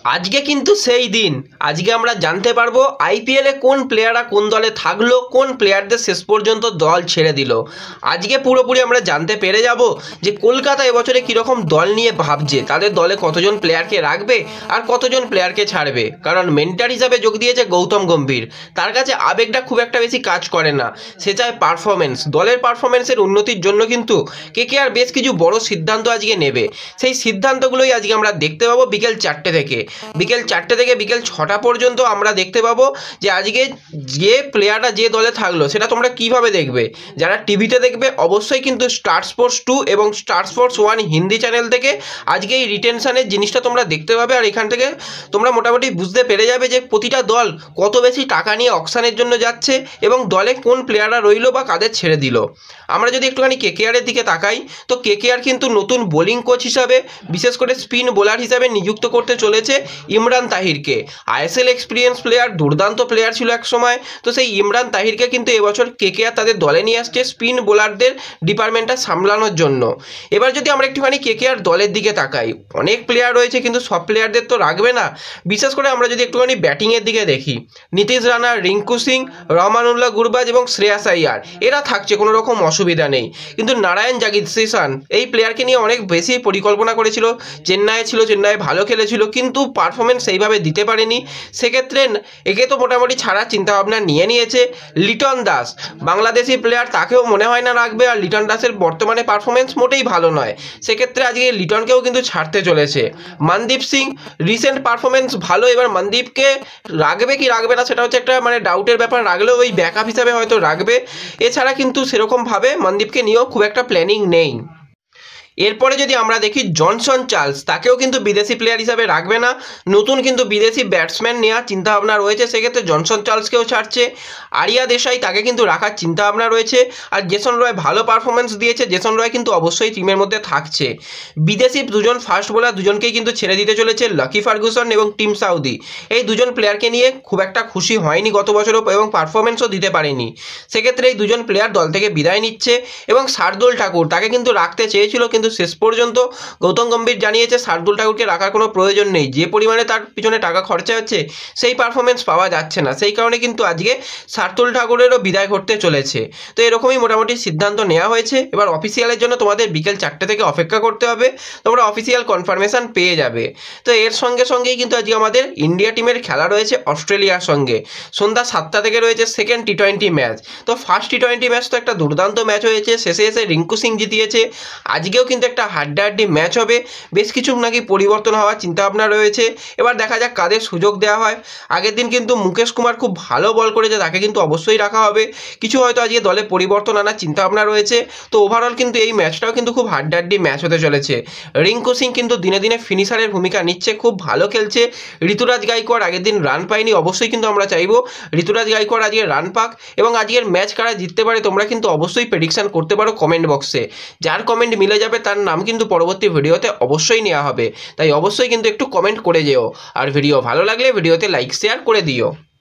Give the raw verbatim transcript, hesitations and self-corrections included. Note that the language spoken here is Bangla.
আজকে কিন্তু সেই দিন। আজকে আমরা জানতে পারবো আইপিএলে কোন প্লেয়াররা কোন দলে থাকলো, কোন প্লেয়ারদের শেষ পর্যন্ত দল ছেড়ে দিল। আজকে পুরোপুরি আমরা জানতে পেরে যাব যে কলকাতা এবছরে কীরকম দল নিয়ে ভাবছে, তাদের দলে কতজন প্লেয়ারকে রাখবে আর কতজন প্লেয়ারকে ছাড়বে। কারণ মেন্টার হিসাবে যোগ দিয়েছে গৌতম গম্ভীর, তার কাছে আবেগটা খুব একটা বেশি কাজ করে না, সে চায় পারফরমেন্স। দলের পারফরমেন্সের উন্নতির জন্য কিন্তু কেকেআর বেশ কিছু বড় সিদ্ধান্ত আজকে নেবে। সেই সিদ্ধান্তগুলোই আজকে আমরা দেখতে পাবো বিকেল চারটে থেকে বিকেল চারটে থেকে বিকেল ছটা পর্যন্ত আমরা দেখতে পাবো যে আজকে যে প্লেয়াররা যে দলে থাকলো সেটা তোমরা কিভাবে দেখবে। যারা টিভিতে দেখবে অবশ্যই কিন্তু স্টার স্পোর্টস টু এবং Star Sports one Hindi channel থেকে আজকে এই রিটেনশনের জিনিসটা তোমরা দেখতে পাবে। আর এখান থেকে তোমরা মোটামুটি বুঝতে পেরে যাবে যে প্রতিটা দল কত বেশি টাকা নিয়ে অকশানের জন্য যাচ্ছে এবং দলে কোন প্লেয়াররা রইলো বা কাদের ছেড়ে দিল। আমরা যদি একটুখানি কেকেআরের দিকে তাকাই তো কেকেআর কিন্তু নতুন বোলিং কোচ হিসাবে, বিশেষ করে স্পিন বোলার হিসাবে নিযুক্ত করতে চলেছে ইমরান তাহিরকে। আইএসএল এক্সপিরিয়েন্স প্লেয়ার, দুর্দান্ত প্লেয়ার ছিল এক সময়। তো সেই ইমরান তাহিরকে কিন্তু এবছর কেকেআর তাদের দলে নিয়ে আসছে স্পিন বোলারদের ডিপার্টমেন্টটা সামলানোর জন্য। এবার যদি আমরা একটুখানি কেকেআর দলের দিকে তাকাই, অনেক প্লেয়ার রয়েছে কিন্তু সব প্লেয়ারদের তো রাখবে না। বিশেষ করে আমরা যদি একটুখানি ব্যাটিংয়ের দিকে দেখি, নীতিশ রানা, রিঙ্কু সিং, রহমানুল্লাহ গুরবাজ এবং শ্রেয়াস আইয়ার এরা থাকছে, কোনো রকম অসুবিধা নেই। কিন্তু নারায়ণ জাগিরশিশান এই প্লেয়ারকে নিয়ে অনেক বেশি পরিকল্পনা করেছিল, চেন্নাইয়ে ছিল, চেন্নাইয়ে ভালো খেলেছিল কিন্তু পারফরমেন্স সেইভাবে দিতে পারেনি। সেক্ষেত্রে একে তো মোটামুটি ছাড়ার চিন্তাভাবনা নিয়ে নিয়েছে। লিটন দাস বাংলাদেশি প্লেয়ার, তাকেও মনে হয় না রাখবে। আর লিটন দাসের বর্তমানে পারফরমেন্স মোটেই ভালো নয়, সেক্ষেত্রে আজকে লিটনকেও কিন্তু ছাড়তে চলেছে। মনদীপ সিং রিসেন্ট পারফরমেন্স ভালো, এবার মনদীপকে রাখবে কি রাখবে না সেটা হচ্ছে একটা মানে ডাউটের ব্যাপার। রাখলেও ওই ব্যাকআপ হিসাবে হয়তো রাখবে, এছাড়া কিন্তু সেরকমভাবে মনদীপকে নিয়েও খুব একটা প্ল্যানিং নেই। এরপরে যদি আমরা দেখি জনসন চার্লস, তাকেও কিন্তু বিদেশি প্লেয়ার হিসাবে রাখবে না, নতুন কিন্তু বিদেশি ব্যাটসম্যান নেওয়ার চিন্তাভাবনা রয়েছে, সেক্ষেত্রে জনসন চার্লসকেও ছাড়ছে। আরিয়া দেশাই তাকে কিন্তু রাখার চিন্তাভাবনা রয়েছে। আর জেসন রয় ভালো পারফরমেন্স দিয়েছে, জেসন রয় কিন্তু অবশ্যই টিমের মধ্যে থাকছে। বিদেশি দুজন ফাস্ট বোলার দুজনকেই কিন্তু ছেড়ে দিতে চলেছে, লাকি ফার্গুসন এবং টিম সাউদি। এই দুজন প্লেয়ারকে নিয়ে খুব একটা খুশি হয়নি গত বছরও এবং পারফরমেন্সও দিতে পারেনি, সেক্ষেত্রে এই দুজন প্লেয়ার দল থেকে বিদায় নিচ্ছে। এবং শার্দুল ঠাকুর তাকে কিন্তু রাখতে চেয়েছিল, কিন্তু শেষ পর্যন্ত গৌতম গম্ভীর জানিয়েছে শার্দুল ঠাকুরকে রাখার কোনো প্রয়োজন নেই, যে পরিমাণে তার পিছনে টাকা খরচা হচ্ছে সেই পারফরমেন্স পাওয়া যাচ্ছে না, সেই কারণে কিন্তু আজকে শার্দুল ঠাকুরেরও বিদায় ঘটতে চলেছে। তো এরকমই মোটামুটি সিদ্ধান্ত নেওয়া হয়েছে। এবার অফিসিয়ালের জন্য তোমাদের বিকেল চারটে থেকে অপেক্ষা করতে হবে, তোমরা অফিসিয়াল কনফার্মেশন পেয়ে যাবে। তো এর সঙ্গে সঙ্গেই কিন্তু আজকে আমাদের ইন্ডিয়া টিমের খেলা রয়েছে অস্ট্রেলিয়ার সঙ্গে, সন্ধ্যা সাতটা থেকে রয়েছে সেকেন্ড টি টোয়েন্টি ম্যাচ। তো ফার্স্ট টি টোয়েন্টি ম্যাচ তো একটা দুর্দান্ত ম্যাচ হয়েছে, শেষে এসে রিঙ্কু সিং জিতিয়েছে। আজকেও কিন্তু একটা হাড্ডাহাড্ডি ম্যাচ হবে, বেশ কিছু নাকি পরিবর্তন হওয়ার চিন্তাভাবনা রয়েছে। এবার দেখা যাক কাদের সুযোগ দেওয়া হয়। আগের দিন কিন্তু মুকেশ কুমার খুব ভালো বল করেছে, তাকে কিন্তু অবশ্যই রাখা হবে। কিছু হয়তো আজকে দলে পরিবর্তন আনার চিন্তাভাবনা রয়েছে। তো ওভারঅল কিন্তু এই ম্যাচটাও কিন্তু খুব হাড্ডাহাড্ডি ম্যাচ হতে চলেছে। রিঙ্কু সিং কিন্তু দিনে দিনে ফিনিশারের ভূমিকা নিচ্ছে, খুব ভালো খেলছে। ঋতুরাজ গাইকোয়াড় আগের দিন রান পায়নি, অবশ্যই কিন্তু আমরা চাইবো ঋতুরাজ গাইকোয়াড় আজকে রান পাক। এবং আজকের ম্যাচ কারা জিততে পারে তোমরা কিন্তু অবশ্যই প্রেডিকশন করতে পারো কমেন্ট বক্সে। যার কমেন্ট মিলে যাবে তার নাম কিন্তু পরবর্তী ভিডিওতে অবশ্যই নেওয়া হবে, তাই অবশ্যই কিন্তু একটু কমেন্ট করে যেও। আর ভিডিও ভালো লাগলে ভিডিওতে লাইক শেয়ার করে দিও।